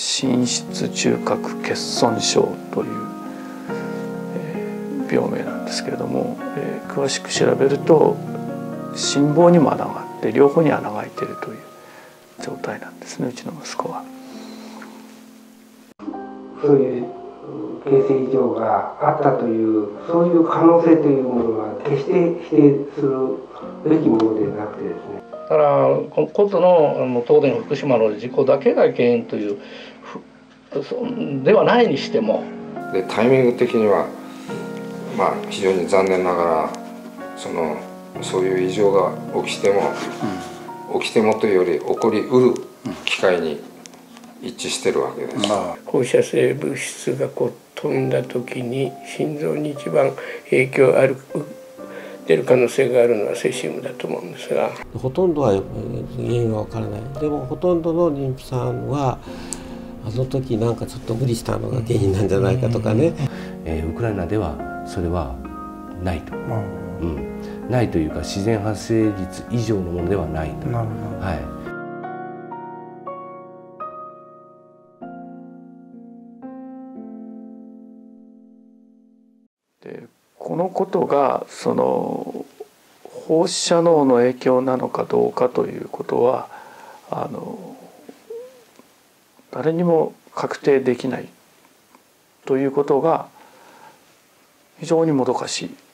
心室中核欠損症という、病名なんですけれども、詳しく調べると心房にも穴があって両方に穴が開いているという状態なんですね、うちの息子は。 そういう形成異常があったというそういう可能性というものは決して否定するべきものでなくてですね。 だから今度の東電福島の事故だけが原因というではないにしても、 でタイミング的には非常に残念ながらそういう異常が起きてもというより起こりうる機会に一致してるわけです。 放射性物質が飛んだ時に心臓に一番影響出る可能性があるのはセシウムだと思うんですが、 ほとんどは原因がわからない。でもほとんどの妊婦さんはあの時なんかちょっと無理したのが原因なんじゃないかとかね。 ウクライナではそれはないと、ないというか自然発生率以上のものではないと。 でこのことが放射能の影響なのかどうかということは誰にも確定できないということが非常にもどかしい